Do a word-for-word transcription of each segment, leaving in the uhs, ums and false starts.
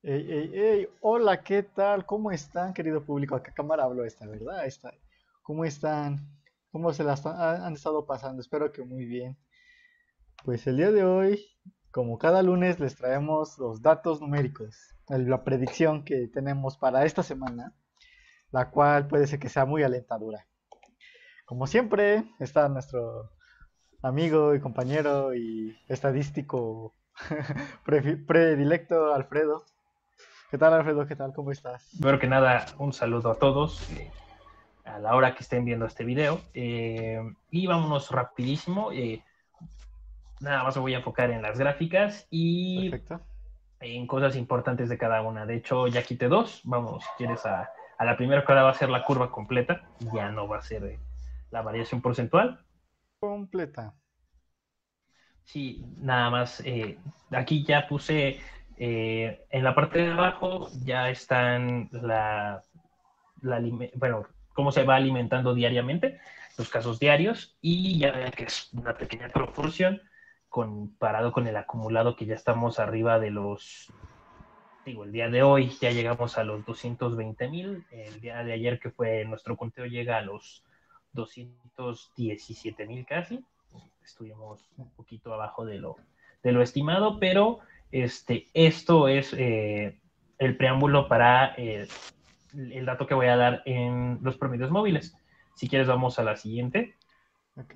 Ey, ey, ey, hola, ¿qué tal? ¿Cómo están, querido público? ¿A qué cámara hablo esta, verdad? Esta. ¿Cómo están? ¿Cómo se las han, han estado pasando? Espero que muy bien. Pues el día de hoy, como cada lunes, les traemos los datos numéricos, el- la predicción que tenemos para esta semana, la cual puede ser que sea muy alentadora. Como siempre, está nuestro amigo y compañero y estadístico prefi- predilecto, Alfredo. ¿Qué tal, Alfredo? ¿Qué tal? ¿Cómo estás? Primero que nada, un saludo a todos eh, a la hora que estén viendo este video. Eh, y vámonos rapidísimo. Eh, nada más me voy a enfocar en las gráficas y Perfecto. en cosas importantes de cada una. De hecho, ya quité dos. Vamos, si quieres, a, a la primera que ahora va a ser la curva completa. Ya no va a ser eh, la variación porcentual. Completa. Sí, nada más. Eh, aquí ya puse eh, en la parte de abajo, ya están la la, bueno, cómo se va alimentando diariamente, los casos diarios, y ya ven que es una pequeña proporción comparado con el acumulado que ya estamos arriba de los, digo, el día de hoy ya llegamos a los doscientos veinte mil, el día de ayer que fue nuestro conteo llega a los doscientos diecisiete mil casi, estuvimos un poquito abajo de lo, de lo estimado, pero este, esto es eh, el preámbulo para eh, el dato que voy a dar en los promedios móviles. Si quieres, vamos a la siguiente. Ok.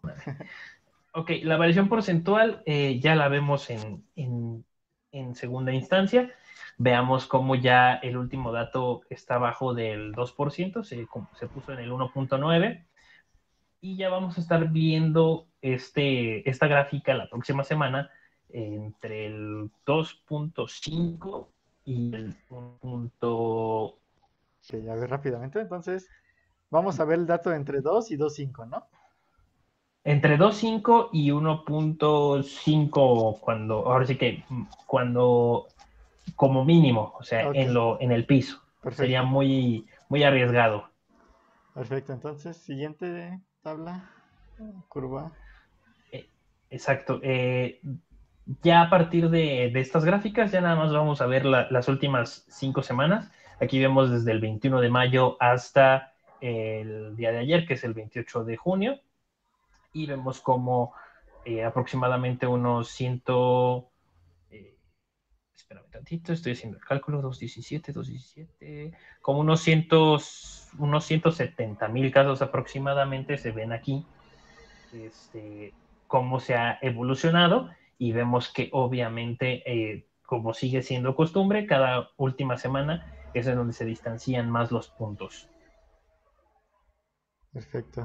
Ok, la variación porcentual eh, ya la vemos en, en, en, segunda instancia. Veamos cómo ya el último dato está abajo del dos por ciento, se, se puso en el uno punto nueve. Y ya vamos a estar viendo este, esta gráfica la próxima semana entre el dos punto cinco y el uno. Ok, a ver rápidamente. Entonces, vamos a ver el dato entre dos y dos punto cinco, ¿no? Entre dos punto cinco y uno punto cinco cuando, ahora sí que cuando como mínimo, o sea, Ok, en lo en el piso. Sería perfecto. muy muy arriesgado. Perfecto. Entonces, siguiente tabla. Curva. Eh, exacto. Eh, ya a partir de, de, estas gráficas, ya nada más vamos a ver la, las últimas cinco semanas. Aquí vemos desde el veintiuno de mayo hasta el día de ayer, que es el veintiocho de junio. Y vemos como eh, aproximadamente unos cien, eh, espérame tantito, estoy haciendo el cálculo, doscientos diecisiete, doscientos diecisiete, como unos, cientos, unos ciento setenta mil casos aproximadamente se ven aquí, este, cómo se ha evolucionado y vemos que obviamente, eh, como sigue siendo costumbre, cada última semana es en donde se distancian más los puntos. Perfecto.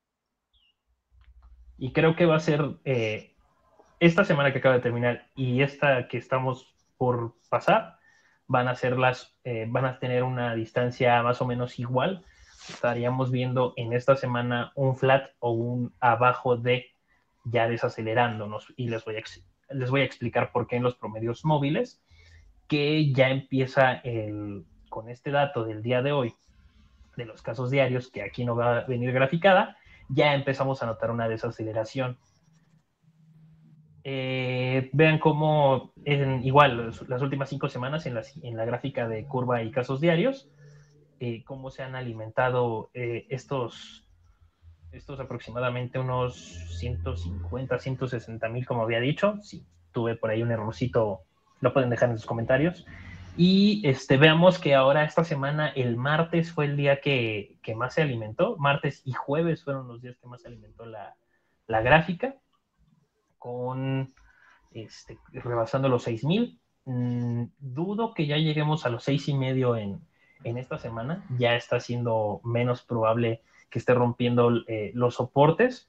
Y creo que va a ser eh, esta semana que acaba de terminar y esta que estamos por pasar, van a ser las, eh, van a tener una distancia más o menos igual. Estaríamos viendo en esta semana un flat o un abajo de ya desacelerándonos y les voy a, les voy a explicar por qué en los promedios móviles, que ya empieza el, con este dato del día de hoy, de los casos diarios, que aquí no va a venir graficada, ya empezamos a notar una desaceleración. Eh, vean cómo en, igual las últimas cinco semanas en la, en la gráfica de curva y casos diarios, eh, cómo se han alimentado eh, estos, estos aproximadamente unos ciento cincuenta, ciento sesenta mil, como había dicho. Si tuve por ahí un errorcito, lo pueden dejar en sus comentarios. Y este, veamos que ahora esta semana, el martes fue el día que, que más se alimentó. Martes y jueves fueron los días que más se alimentó la, la gráfica, con este, rebasando los seis mil. Mm, dudo que ya lleguemos a los seis y medio en, en esta semana. Ya está siendo menos probable que esté rompiendo eh, los soportes.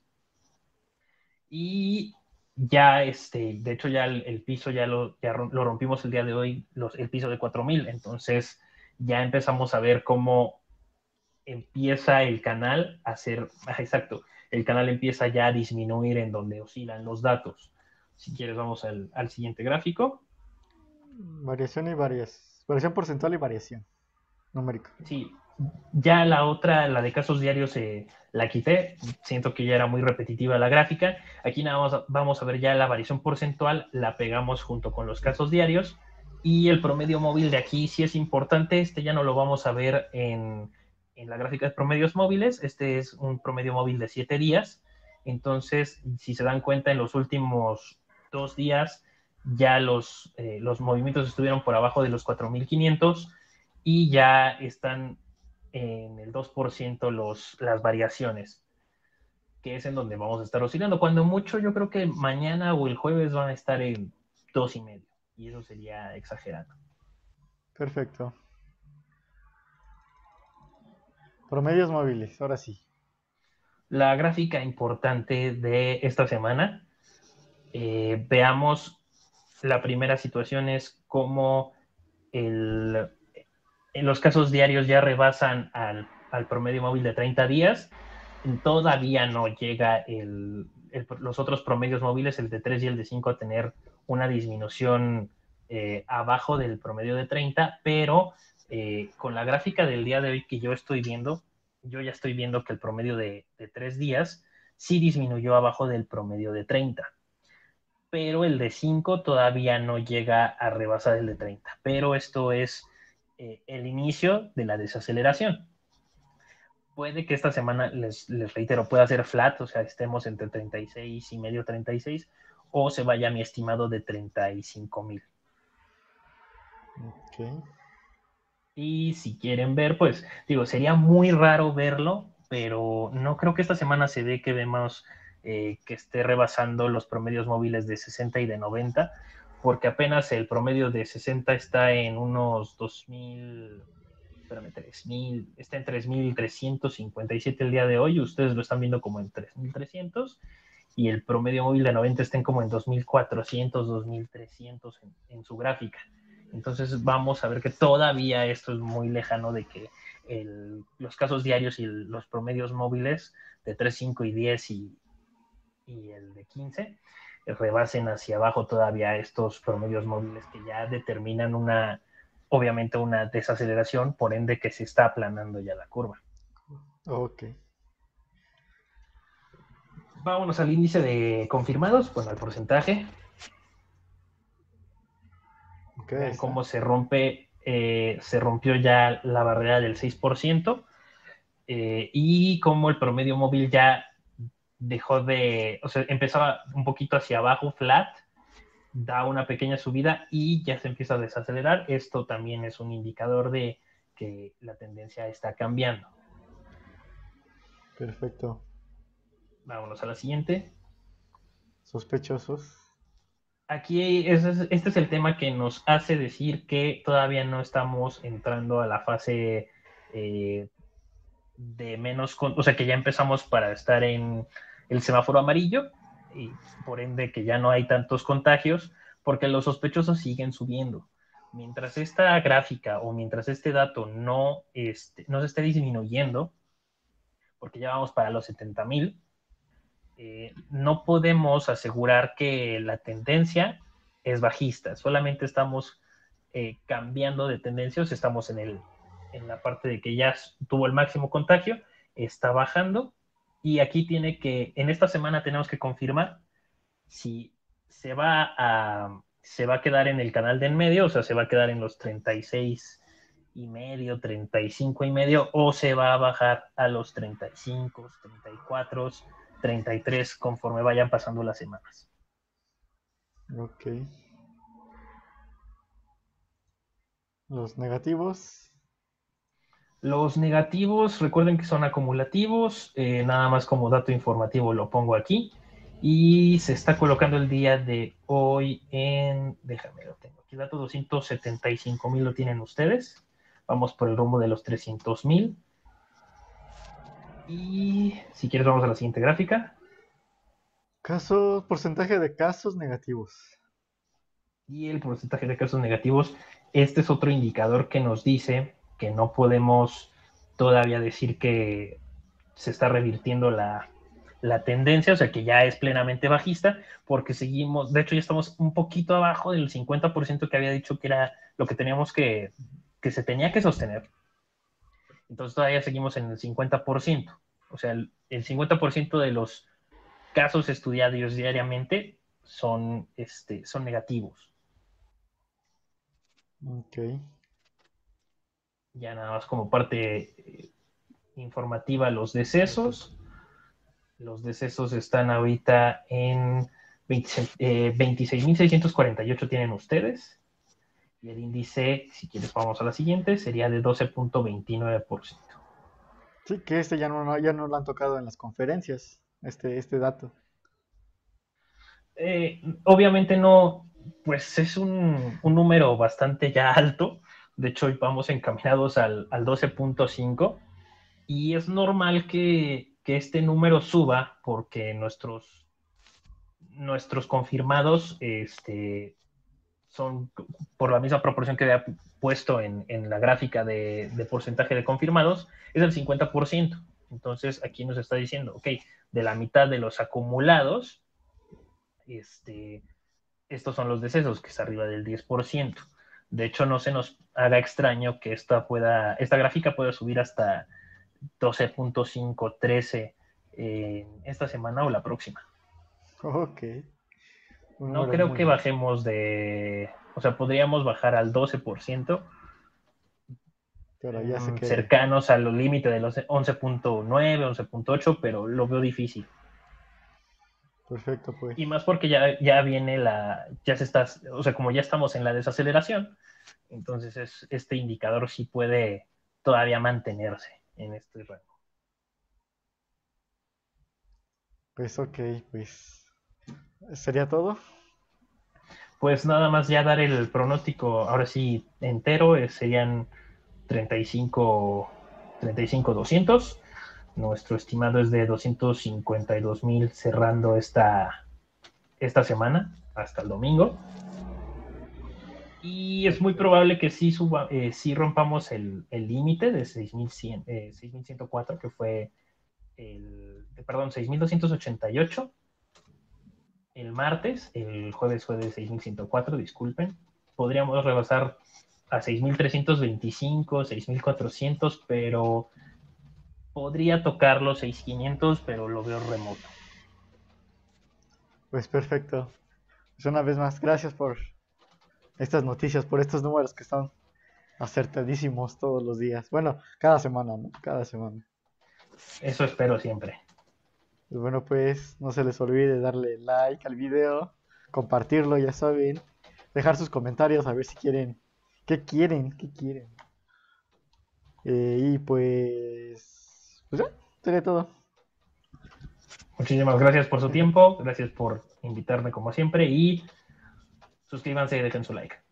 Y ya, este, de hecho, ya el, el piso ya lo, ya lo rompimos el día de hoy, los, el piso de cuatro mil. Entonces, ya empezamos a ver cómo empieza el canal a ser, ah, exacto, el canal empieza ya a disminuir en donde oscilan los datos. Si quieres, vamos al, al siguiente gráfico. Variación y variación. Variación porcentual y variación. Numérico. Sí, ya la otra, la de casos diarios, eh, la quité. Siento que ya era muy repetitiva la gráfica. Aquí nada más vamos a ver ya la variación porcentual, la pegamos junto con los casos diarios Y el promedio móvil de aquí sí es importante, este ya no lo vamos a ver en, en la gráfica de promedios móviles, este es un promedio móvil de siete días, entonces si se dan cuenta en los últimos dos días ya los, eh, los movimientos estuvieron por abajo de los cuatro mil quinientos y ya están en el dos por ciento los, las variaciones, que es en donde vamos a estar oscilando. Cuando mucho, yo creo que mañana o el jueves van a estar en dos y medio, y eso sería exagerado. Perfecto. Promedios móviles, ahora sí. La gráfica importante de esta semana, eh, veamos, la primera situación es cómo el, en los casos diarios ya rebasan al, al promedio móvil de treinta días. Todavía no llega el, el, los otros promedios móviles, el de tres y el de cinco, a tener una disminución eh, abajo del promedio de treinta, pero eh, con la gráfica del día de hoy que yo estoy viendo, yo ya estoy viendo que el promedio de, de tres días sí disminuyó abajo del promedio de treinta, pero el de cinco todavía no llega a rebasar el de treinta, pero esto es eh, el inicio de la desaceleración. Puede que esta semana, les, les reitero, pueda ser flat, o sea, estemos entre treinta y seis y medio, treinta y seis, o se vaya a mi estimado de treinta y cinco mil. Ok. Y si quieren ver, pues, digo, sería muy raro verlo, pero no creo que esta semana se dé que vemos eh, que esté rebasando los promedios móviles de sesenta y de noventa, porque apenas el promedio de sesenta está en unos dos mil, espérame, tres mil, está en tres mil trescientos cincuenta y siete el día de hoy, ustedes lo están viendo como en tres mil trescientos, y el promedio móvil de noventa está en como en dos mil cuatrocientos, dos mil trescientos en, en su gráfica. Entonces vamos a ver que todavía esto es muy lejano de que el, los casos diarios y el, los promedios móviles de tres, cinco y diez y, y el de quince rebasen hacia abajo todavía estos promedios móviles que ya determinan una, obviamente una desaceleración, por ende que se está aplanando ya la curva. Ok. Vámonos al índice de confirmados, bueno, al porcentaje. Ok, ahí Vean está. cómo se rompe, eh, se rompió ya la barrera del seis por ciento, eh, y cómo el promedio móvil ya dejó de, o sea, empezaba un poquito hacia abajo, flat, da una pequeña subida y ya se empieza a desacelerar. Esto también es un indicador de que la tendencia está cambiando. Perfecto. Vámonos a la siguiente. Sospechosos. Aquí es, este es el tema que nos hace decir que todavía no estamos entrando a la fase eh, de menos, o sea que ya empezamos para estar en el semáforo amarillo y por ende que ya no hay tantos contagios porque los sospechosos siguen subiendo. Mientras esta gráfica o mientras este dato no, este, no se esté disminuyendo, porque ya vamos para los setenta mil, eh, no podemos asegurar que la tendencia es bajista, solamente estamos eh, cambiando de tendencias, estamos en, el, en la parte de que ya tuvo el máximo contagio, está bajando, y aquí tiene que, en esta semana tenemos que confirmar si se va a, se va a quedar en el canal de en medio, o sea, se va a quedar en los treinta y seis y medio, treinta y cinco y medio, o se va a bajar a los treinta y cinco, treinta y cuatro, treinta y tres conforme vayan pasando las semanas. Ok. Los negativos. Los negativos, recuerden que son acumulativos, eh, nada más como dato informativo lo pongo aquí, y se está colocando el día de hoy en, déjame lo tengo aquí, dato doscientos setenta y cinco mil lo tienen ustedes, vamos por el rumbo de los trescientos mil, y si quieres vamos a la siguiente gráfica. Casos, porcentaje de casos negativos. Y el porcentaje de casos negativos, este es otro indicador que nos dice que no podemos todavía decir que se está revirtiendo la, la tendencia, o sea que ya es plenamente bajista, porque seguimos, de hecho ya estamos un poquito abajo del cincuenta por ciento que había dicho que era lo que teníamos que, que se tenía que sostener. Entonces todavía seguimos en el cincuenta por ciento, o sea, el, el cincuenta por ciento de los casos estudiados diariamente son, este, son negativos. Ok. Ya nada más como parte eh, informativa, los decesos. Los decesos están ahorita en veinte eh, veintiséis mil seiscientos cuarenta y ocho tienen ustedes. Y el índice, si quieres vamos a la siguiente, sería de doce punto veintinueve por ciento. Sí, que este ya no, no- ya no lo han tocado en las conferencias, este, este dato. Eh, obviamente no, pues es un, un, número bastante ya alto. De hecho, vamos encaminados al, al doce punto cinco y es normal que, que, este número suba porque nuestros, nuestros confirmados este, son por la misma proporción que había puesto en, en la gráfica de, de, porcentaje de confirmados, es el cincuenta por ciento. Entonces aquí nos está diciendo, ok, de la mitad de los acumulados, este, estos son los decesos, que es arriba del diez por ciento. De hecho, no se nos haga extraño que esta, pueda, esta gráfica pueda subir hasta doce punto cinco, trece en esta semana o la próxima. Ok, un No número creo muy que alto. bajemos de, o sea, podríamos bajar al doce por ciento, Pero ya sé mmm, que, cercanos al límite de los once punto nueve, once punto ocho, pero lo veo difícil. perfecto, pues. Y más porque ya, ya viene la, ya se está, o sea, como ya estamos en la desaceleración, entonces es, este indicador sí puede todavía mantenerse en este rango. Pues ok, pues. ¿Sería todo? Pues nada más ya dar el pronóstico, ahora sí entero, eh, serían treinta y cinco, treinta y cinco doscientos. Nuestro estimado es de doscientos cincuenta y dos mil cerrando esta, esta semana hasta el domingo. Y es muy Perfecto. probable que sí, suba, eh, sí rompamos el límite de seis mil cien, eh, seis mil ciento cuatro, que fue el, perdón, seis mil doscientos ochenta y ocho el martes. El jueves fue de seis mil ciento cuatro, disculpen. Podríamos rebasar a seis mil trescientos veinticinco, seis mil cuatrocientos, pero podría tocar los seis mil quinientos, pero lo veo remoto. Pues perfecto. Pues una vez más, gracias por estas noticias, por estos números que están acertadísimos todos los días. Bueno, cada semana, ¿no? Cada semana. Eso espero siempre. Pues bueno, pues no se les olvide darle like al video, compartirlo, ya saben, dejar sus comentarios a ver si quieren, qué quieren, qué quieren. Eh, y pues, pues ya, sería todo. Muchísimas gracias por su tiempo, gracias por invitarme como siempre y suscríbanse y dejen su like.